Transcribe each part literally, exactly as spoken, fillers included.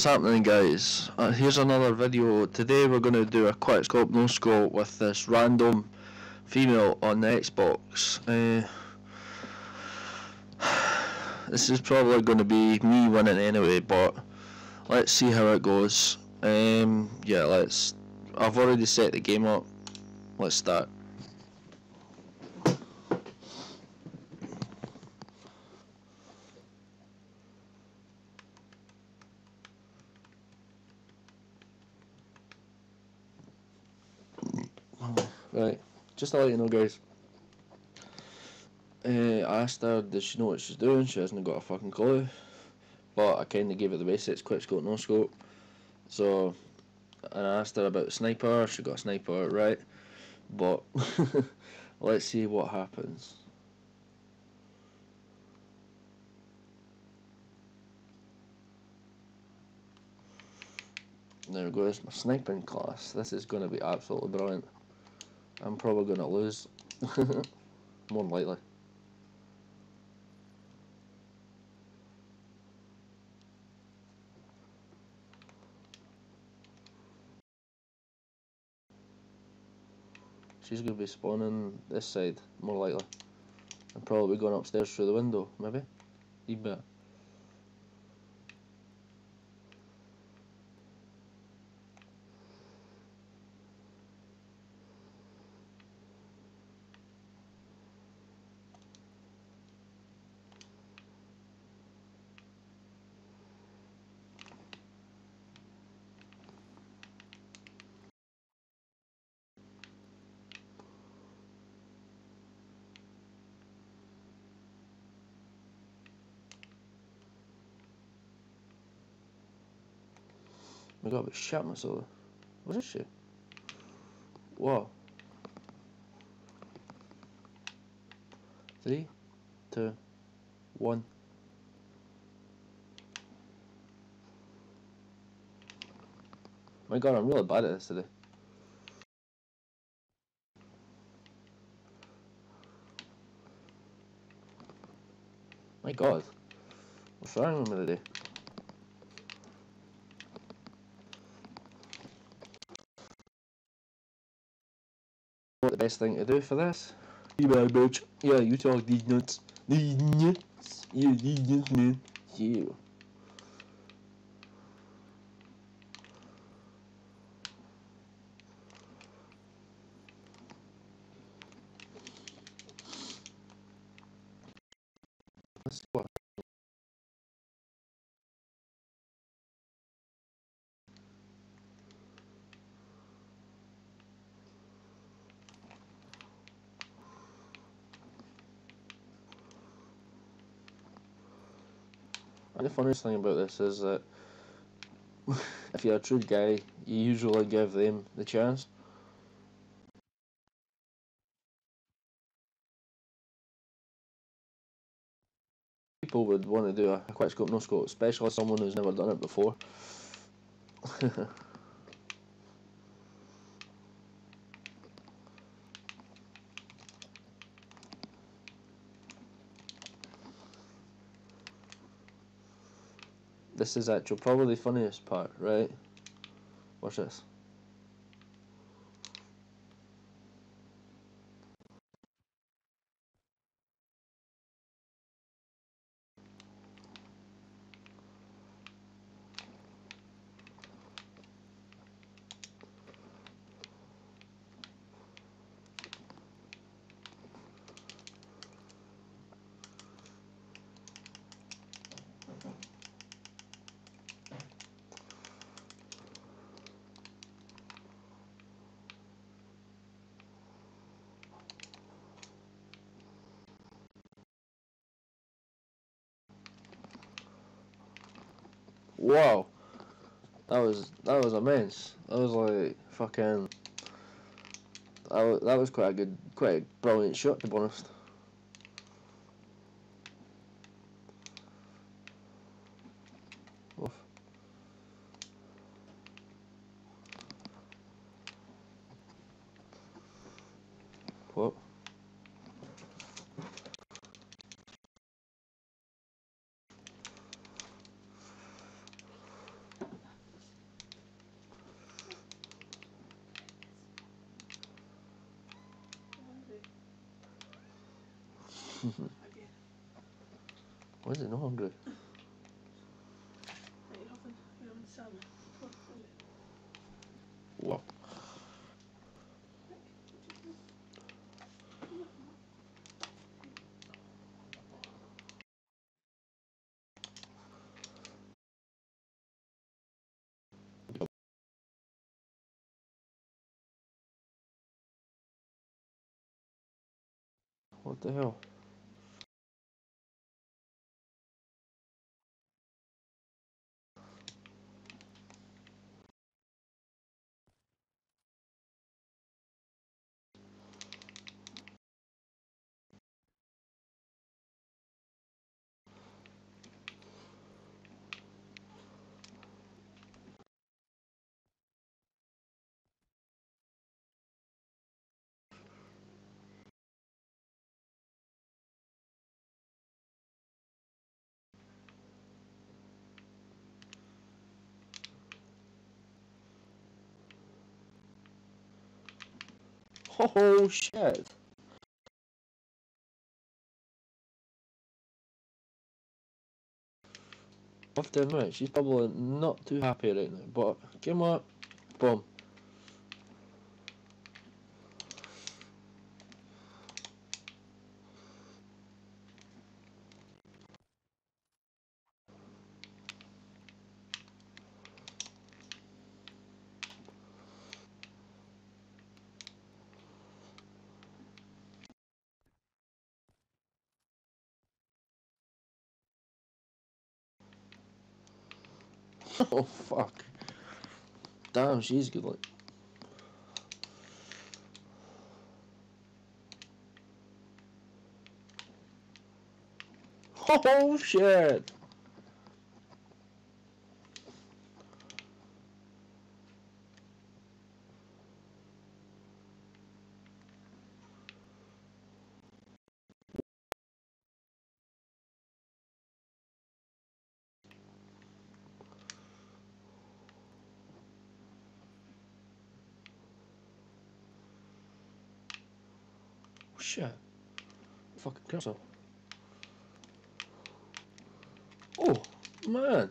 What's happening, guys? Uh, here's another video. Today we're going to do a quick scope no scope with this random female on the Xbox. Uh, this is probably going to be me winning anyway, but let's see how it goes. Um, yeah, let's. I've already set the game up. Let's start. Right, just to let you know, guys. Uh, I asked her, does she know what she's doing? She hasn't got a fucking clue. But I kind of gave her the basics: quick scope, no scope. So, and I asked her about the sniper. She got a sniper right. But let's see what happens. There we go, it's my sniping class. This is going to be absolutely brilliant. I'm probably going to lose. More than likely. She's going to be spawning this side, more likely. I'm probably going upstairs through the window, maybe? You bet. I got a bit shot myself. What is she? Whoa. Three, two, one. My god, I'm really bad at this today. My god. What's wrong with me today? What the best thing to do for this? You bad bitch. Yeah, you talk these nuts. These nuts. Yeah, these nuts, man. Yeah. Let's see what. And the funniest thing about this is that if you're a true guy, you usually give them the chance. People would want to do a, a quick scope, no scope, especially someone who's never done it before. This is actually probably the funniest part, right? Watch this. Wow, that was that was immense. That was like fucking. That was, that was quite a good, quite a brilliant shot, to be honest. Oof. What? Why is it not hungry? Wow. What the hell? Oh shit! Left and right, she's probably not too happy right now, but give me what? Boom. Oh fuck. Damn, she's good like. Oh shit! Shit. Fucking carousel. Oh, man.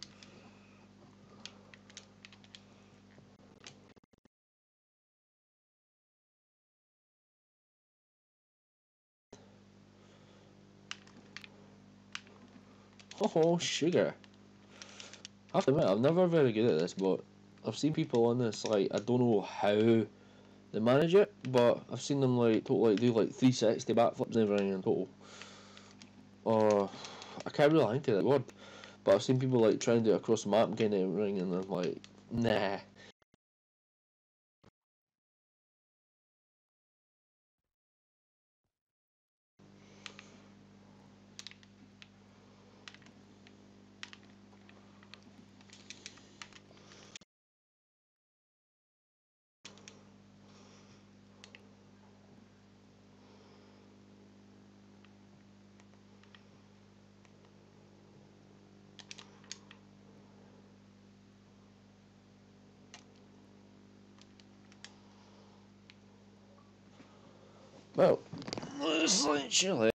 Oh, sugar. I have to admit, I'm never very good at this, but I've seen people on this, like, I don't know how they manage it, but I've seen them, like, total, like, do, like, three sixty backflips and everything in total. Or, I can't really think of that word, but I've seen people, like, trying to do it across the map and kind of everything, and I'm like, nah. Well, looks like Chile.